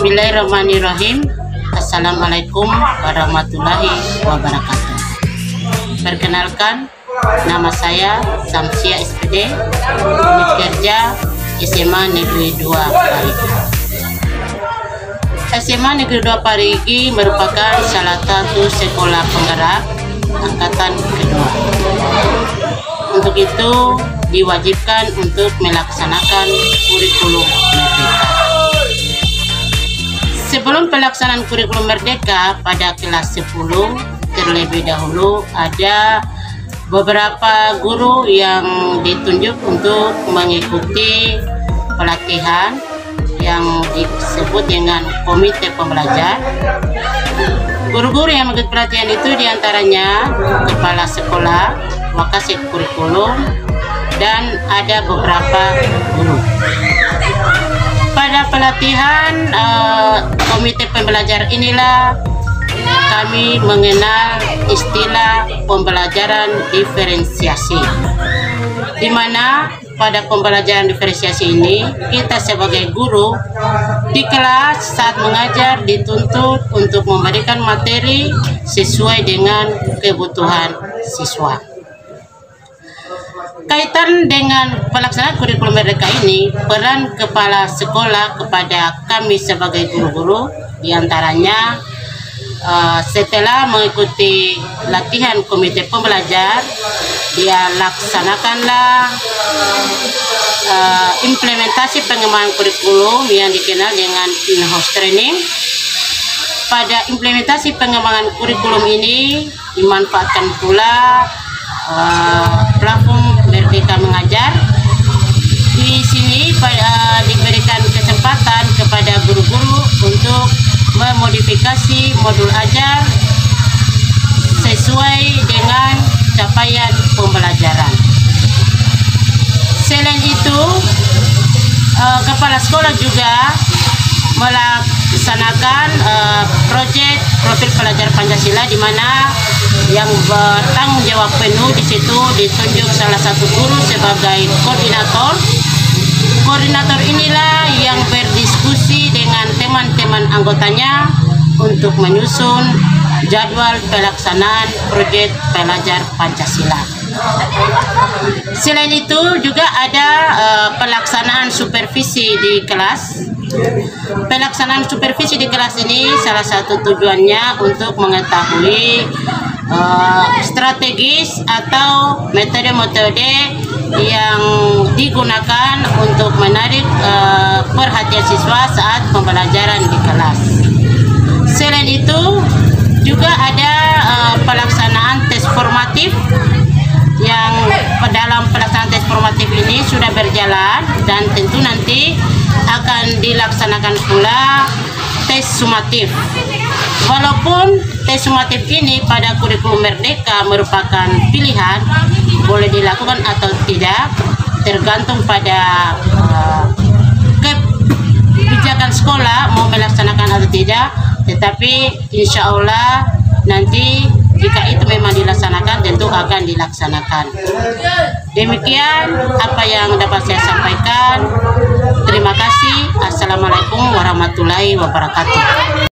Bismillahirrahmanirrahim. Assalamualaikum warahmatullahi wabarakatuh. Perkenalkan, nama saya Samsia SPD, unit kerja SMA Negeri 2 Parigi. SMA Negeri 2 Parigi merupakan salah satu sekolah penggerak angkatan kedua. Untuk itu diwajibkan untuk melaksanakan kurikulum merdeka. Sebelum pelaksanaan kurikulum merdeka pada kelas 10, terlebih dahulu ada beberapa guru yang ditunjuk untuk mengikuti pelatihan yang disebut dengan komite pembelajar. Guru-guru yang mengikuti pelatihan itu diantaranya kepala sekolah, wakasek kurikulum, dan ada beberapa guru. Pada pelatihan komite pembelajar inilah kami mengenal istilah pembelajaran diferensiasi, di mana pada pembelajaran diferensiasi ini kita sebagai guru di kelas saat mengajar dituntut untuk memberikan materi sesuai dengan kebutuhan siswa. Kaitan dengan pelaksanaan kurikulum merdeka ini, peran kepala sekolah kepada kami sebagai guru-guru diantaranya setelah mengikuti latihan komite pembelajar, dia laksanakanlah implementasi pengembangan kurikulum yang dikenal dengan in-house training. Pada implementasi pengembangan kurikulum ini dimanfaatkan pula platform Merdeka Mengajar. Di sini diberikan kesempatan kepada guru-guru untuk memodifikasi modul ajar sesuai dengan capaian pembelajaran. Selain itu, kepala sekolah juga melaksanakan proyek profil pelajar Pancasila, di mana yang bertanggung jawab penuh di situ ditunjuk salah satu guru sebagai koordinator. Koordinator inilah yang berdiskusi dengan teman-teman anggotanya untuk menyusun jadwal pelaksanaan proyek pelajar Pancasila. Selain itu juga ada pelaksanaan supervisi di kelas. Pelaksanaan supervisi di kelas ini salah satu tujuannya untuk mengetahui strategis atau metode-metode yang digunakan untuk menarik perhatian siswa saat pembelajaran di kelas. Selain itu juga ada pelaksanaan tes formatif yang dalam pelaksanaan tes formatif ini sudah berjalan, dan tentu nanti akan dilaksanakan pula tes sumatif. Walaupun tes sumatif ini pada kurikulum merdeka merupakan pilihan, boleh dilakukan atau tidak tergantung pada kebijakan sekolah mau melaksanakan atau tidak, tetapi insya Allah nanti jika itu memang dilaksanakan tentu akan dilaksanakan. Demikian apa yang dapat saya sampaikan. Terima kasih. Assalamualaikum warahmatullahi wabarakatuh.